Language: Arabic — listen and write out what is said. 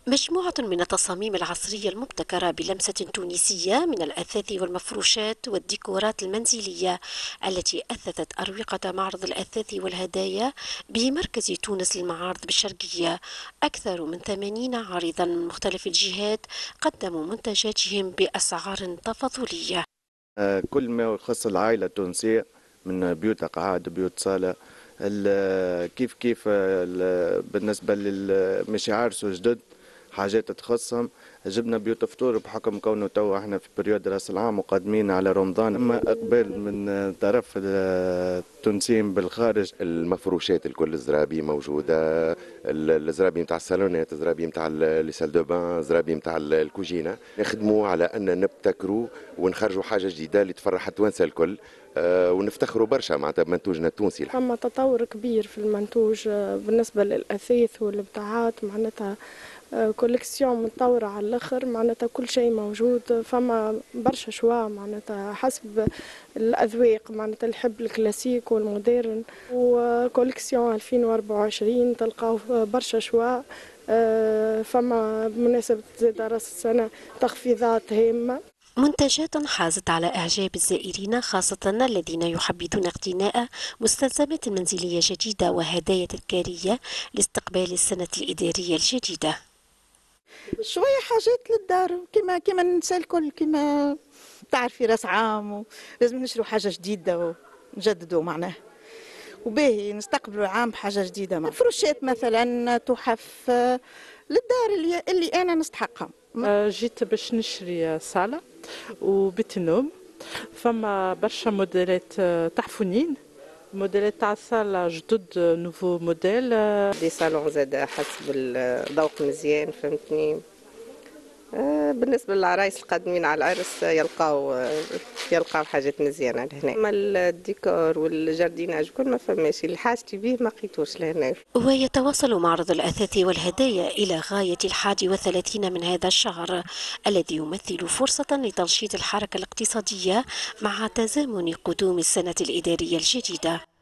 مجموعة من التصاميم العصرية المبتكرة بلمسة تونسية من الأثاث والمفروشات والديكورات المنزلية التي أثثت أروقة معرض الأثاث والهدايا بمركز تونس للمعارض بالشرقية. أكثر من 80 عارضا من مختلف الجهات قدموا منتجاتهم بأسعار تفاضلية. كل ما يخص العائلة التونسية من بيوت قعاد بيوت صالة كيف كيف بالنسبة مش عرس جدد حاجات تخصهم. جبنا بيوت فطور بحكم كونه تو احنا في بريود راس العام وقادمين على رمضان، اما اقبال من طرف التونسيين بالخارج. المفروشات الكل الزرابي موجوده، الزرابي نتاع الصالونات، الزرابي نتاع لي سال دو بان، الزرابي نتاع الكوجينه. نخدموا على ان نبتكروا ونخرجوا حاجه جديده اللي تفرح التوانسه الكل، ونفتخروا برشا معناتها بمنتوجنا التونسي. فما تطور كبير في المنتوج بالنسبه للاثاث والابداعات، معناتها كوليكسيون متطورة على الآخر، معناتها كل شيء موجود. فما برشا شوا معناتها حسب الأذواق، معناتها اللي يحب الكلاسيك والمودرن. وكوليكسيون 2024 تلقاو برشا شوا. فما بمناسبة زاد راس السنة تخفيضات هامة. منتجات حازت على إعجاب الزائرين، خاصة الذين يحبذون اقتناء مستلزمات منزلية جديدة وهدايا تذكارية لاستقبال السنة الإدارية الجديدة. شوية حاجات للدار كما النساء الكل، كما تعرفي راس عام لازم نشرو حاجة جديدة ونجددوا معناه، وباهي نستقبلوا العام بحاجة جديدة. فروشات مثلا، تحف للدار اللي أنا نستحقها. جيت باش نشري صالة وبيت النوم، فما برشا موديلات تحفونين، موديلات تاع الصالة جدد، نوفو موديل. دي صالون زاد حسب الذوق مزيان، فهمتني. بالنسبة للعرايس القادمين على العرس يلقاو حاجات مزيانة لهنا. أما الديكور والجارديناج كل ما فماش اللي حاجتي به ما لقيتوش لهنا. ويتواصل معرض الأثاث والهدايا إلى غاية 31 من هذا الشهر، الذي يمثل فرصة لتنشيط الحركة الاقتصادية مع تزامن قدوم السنة الإدارية الجديدة.